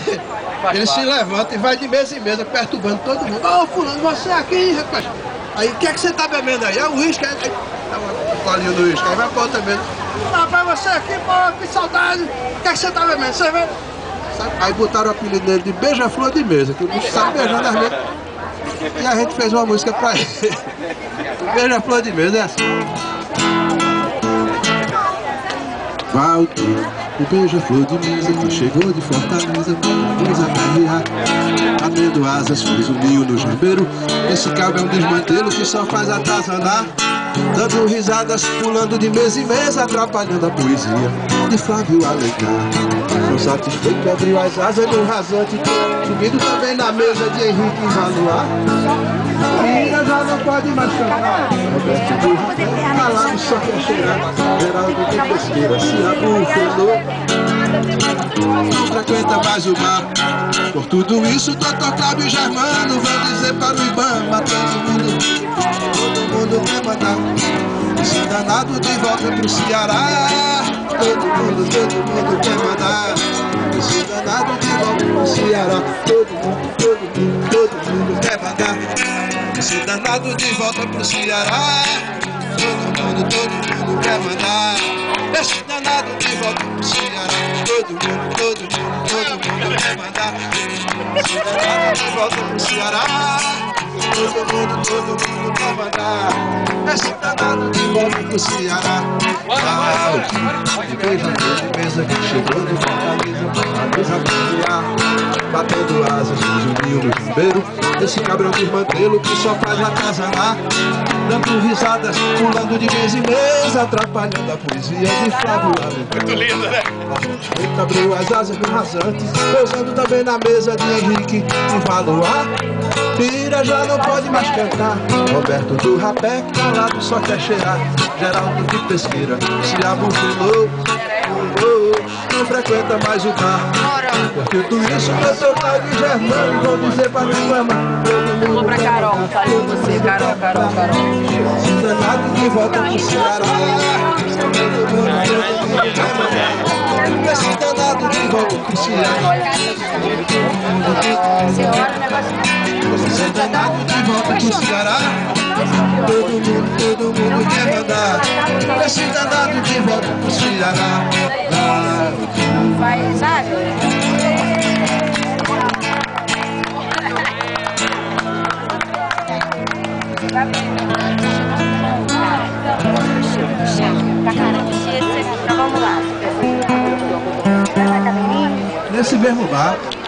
ele se levanta e vai de mesa em mesa, perturbando todo mundo. Ô, fulano, você aqui, rapaz. Aí, o que é que você tá bebendo aí? É o uísque. Aí, dá um colinho do uísque, aí vai pra outra mesa. Rapaz, você aqui, pô, que saudade. O que é que você tá bebendo? Cerveja? Aí botaram o apelido dele de beija-flor de mesa, que o bicho sabe beijando as mesas. E a gente fez uma música pra ele. Beija-flor de mesa é assim. Walter, o beija-flor de mesa que chegou de Fortaleza, vamos acarrear. Abrindo asas, fez um ninho no jambeiro. Esse cabo é um desmantelo que só faz atazanar. Dando risadas, pulando de mesa em mesa, atrapalhando a poesia de Flávio Alencar. Não satisfeito, abriu as asas no rasante, subindo também na mesa de Henrique Valuar. Menina já não pode mais cantar. Roberto Burro, calado só quer cheirar. Geraldo de pesqueira se abufenou. Não frequenta mais o mar. Por tudo isso, Dr. Cláudio Germano vai dizer para o Ibama: todo mundo quer mandar esse danado de volta pro Ceará. Todo mundo quer mandar esse danado de volta pro Ceará. Todo mundo quer mandar esse danado de volta pro Ceará. Todo mundo quer mandar esse danado de volta pro Ceará. Todo mundo quer mandar esse danado de volta pro Ceará. Todo mundo quer mandar esse danado de volta pro Ceará. De beija-flor de mesa que chegou de Fortaleza, a mesa familiar, batendo asas, fez um ninho no jambeiro. Esse cabrão desmantelo que só faz atazanar. Dando risadas, pulando de mesa em mesa, atrapalhando a poesia de Flávio Alencar. Muito lindo, né? Ele abriu as asas no rasante, pousando também na mesa de Henrique e Valuar. Pira já não pode mais cantar. Roberto do rapé, calado só quer cheirar. Geraldo de pesqueira se abufilou. Não frequenta mais o bar. Por tudo isso, eu sou Cláudio Germano. Vou dizer pra minha mama: vou pra Carol, falei com você, Carol. se danado de volta pro Ceará. Esse danado de volta pro Ceará. Esse danado de volta pro Ceará. Todo mundo quer mandar esse danado de volta pro Ceará. Vai, sabe? Pra caramba, então vamos lá. Nesse mesmo bar.